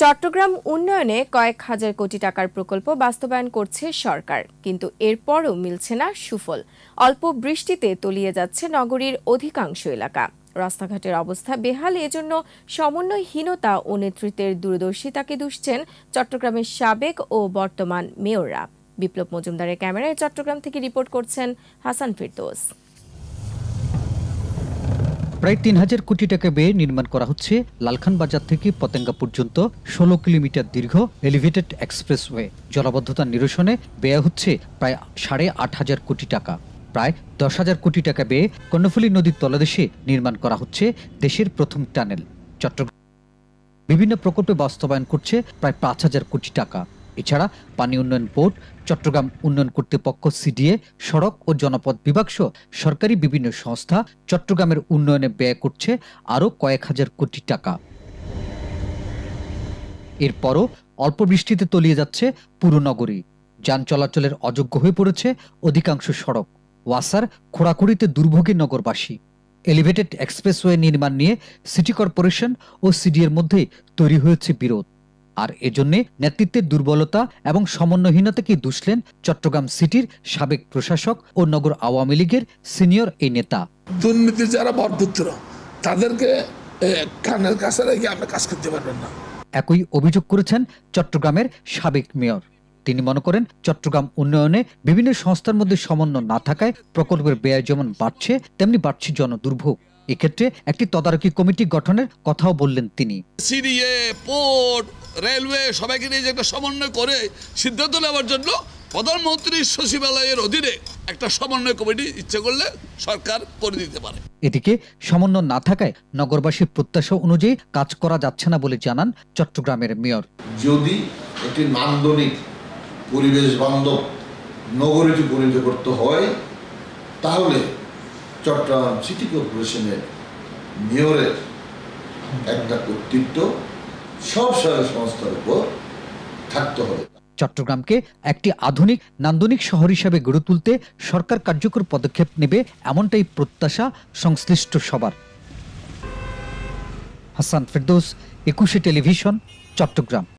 চট্টগ্রাম উন্নয়নে কয়েক হাজার কোটি টাকার প্রকল্প বাস্তবায়ন করছে সরকার, কিন্তু এরপরও মিলছে না সুফল। অল্প বৃষ্টিতে তলিয়ে যাচ্ছে নগরীর অধিকাংশ এলাকা। রাস্তাঘাটের অবস্থা বেহাল, এজন্য সমন্বয়হীনতা ও নেতৃত্বের দূরদর্শিতাকে দুষছেন চট্টগ্রামের সাবেক ও বর্তমান মেয়ররা। বিপ্লব মজুমদারের ক্যামেরায় চট্টগ্রাম থেকে রিপোর্ট করছেন হাসান ফিরদৌস। প্রায় ৩,০০০ কোটি টাকা ব্যয়ে নির্মাণ করা হচ্ছে লালখান বাজার থেকে পতেঙ্গা পর্যন্ত ১৬ কিলোমিটার দীর্ঘ এলিভেটেড এক্সপ্রেসওয়ে। জলাবদ্ধতা নিরসনে ব্যয় হচ্ছে প্রায় ৮,৫০০ কোটি টাকা। প্রায় ১০,০০০ কোটি টাকা ব্যয়ে কর্ণফুলী নদীর তলদেশে নির্মাণ করা হচ্ছে দেশের প্রথম টানেল। চট্টগ্রাম বিভিন্ন প্রকল্পে বাস্তবায়ন করছে প্রায় ৫,০০০ কোটি টাকা। এছাড়া পানি উন্নয়ন বোর্ড, চট্টগ্রাম উন্নয়ন কর্তৃপক্ষ সিডিএ, সড়ক ও জনপথ বিভাগ সহ সরকারি বিভিন্ন সংস্থা চট্টগ্রামের উন্নয়নে ব্যয় করছে আরও কয়েক হাজার কোটি টাকা। এরপরও অল্প বৃষ্টিতে তলিয়ে যাচ্ছে পুরো নগরী। যান চলাচলের অযোগ্য হয়ে পড়েছে অধিকাংশ সড়ক। ওয়াসার খোঁড়াখুড়িতে দুর্ভোগী নগরবাসী। এলিভেটেড এক্সপ্রেসওয়ে নির্মাণ নিয়ে সিটি কর্পোরেশন ও সিডিএর মধ্যে তৈরি হয়েছে বিরোধ। আর এজন্যে নেতৃত্বের দুর্বলতা এবং সমন্বয়হীনতাকে দুষলেন চট্টগ্রাম সিটির সাবেক প্রশাসক ও নগর আওয়ামী লীগের সিনিয়র এই নেতা। দুর্নীতির যারা বরপুত্র, তাদেরকে কানের কাছে রেখে আমরা কাজ করতে পারবেন না। একই অভিযোগ করেছেন চট্টগ্রামের সাবেক মেয়র। তিনি মনে করেন, চট্টগ্রাম উন্নয়নে বিভিন্ন সংস্থার মধ্যে সমন্বয় না থাকায় প্রকল্পের ব্যয় যেমন বাড়ছে, তেমনি বাড়ছে জনদুর্ভোগ। এক্ষেত্রে একটি তদারকি কমিটি গঠনের কথাও বললেন তিনি। সিডিএ, পোর্ট, রেলওয়ে সবাইকে নিয়ে একটা সমন্বয় করে সিদ্ধান্ত নেওয়ার জন্য প্রধানমন্ত্রীর সচিবালয়ের অধীনে একটা সমন্বয় কমিটি ইচ্ছে করলে সরকার করে দিতে পারে। এদিকে সমন্বয় না থাকায় নগরবাসীর প্রত্যাশা অনুযায়ী কাজ করা যাচ্ছে না বলে জানান চট্টগ্রামের মেয়র। যদি একটি নান্দনিক পরিবেশ বান্ধব নগরীতে পরিণত করতে হয়, তাহলে চট্টগ্রাম সিটি কর্পোরেশনের মেয়রের একটা কর্তৃত্ব সব সরকারি সংস্থার উপর থাকতে হবে। চট্টগ্রামকে একটি আধুনিক নান্দনিক শহর হিসেবে গড়ে তুলতে সরকার কার্যকর পদক্ষেপ নেবে, এমনটাই প্রত্যাশা সংশ্লিষ্ট সবার। হাসান ফিরদৌস, ২১ টেলিভিশন, চট্টগ্রাম।